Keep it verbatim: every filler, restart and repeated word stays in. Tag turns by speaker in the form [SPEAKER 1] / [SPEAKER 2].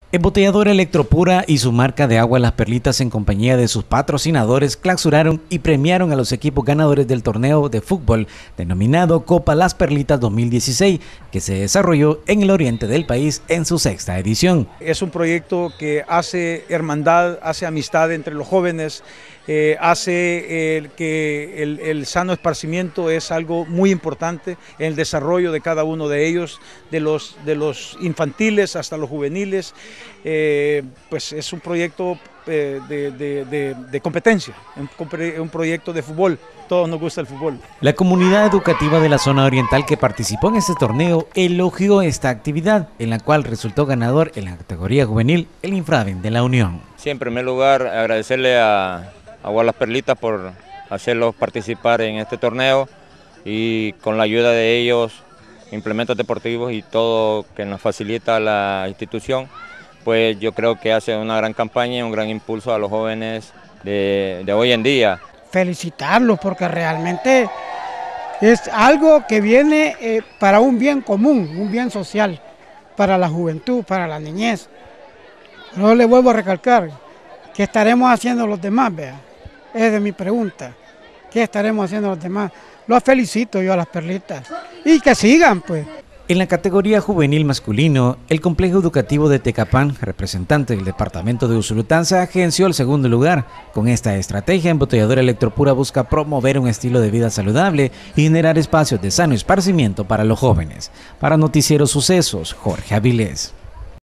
[SPEAKER 1] Embotelladora Electropura y su marca de agua Las Perlitas, en compañía de sus patrocinadores, clausuraron y premiaron a los equipos ganadores del torneo de fútbol denominado Copa Las Perlitas dos mil dieciséis, que se desarrolló en el oriente del país en su sexta edición.
[SPEAKER 2] Es un proyecto que hace hermandad, hace amistad entre los jóvenes, eh, hace eh, que el, el sano esparcimiento es algo muy importante en el desarrollo de cada uno de ellos, de los, de los infantiles hasta los juveniles. Eh, pues es un proyecto eh, de, de, de, de competencia, un, un proyecto de fútbol. Todos nos gusta el fútbol.
[SPEAKER 1] La comunidad educativa de la zona oriental que participó en este torneo elogió esta actividad, en la cual resultó ganador en la categoría juvenil el Infraven de la Unión.
[SPEAKER 3] Sí, en primer lugar agradecerle a Agua Las Perlitas por hacerlos participar en este torneo y con la ayuda de ellos, implementos deportivos y todo que nos facilita la institución, pues yo creo que hace una gran campaña y un gran impulso a los jóvenes de, de hoy en día.
[SPEAKER 4] Felicitarlos porque realmente es algo que viene eh, para un bien común, un bien social, para la juventud, para la niñez. No le vuelvo a recalcar, ¿qué estaremos haciendo los demás? Vea, es de mi pregunta, ¿qué estaremos haciendo los demás? Los felicito yo a Las Perlitas y que sigan pues.
[SPEAKER 1] En la categoría juvenil masculino, el complejo educativo de Tecapán, representante del departamento de Usulután, se agenció el segundo lugar. Con esta estrategia, Embotelladora Electropura busca promover un estilo de vida saludable y generar espacios de sano esparcimiento para los jóvenes. Para Noticiero Sucesos, Jorge Avilés.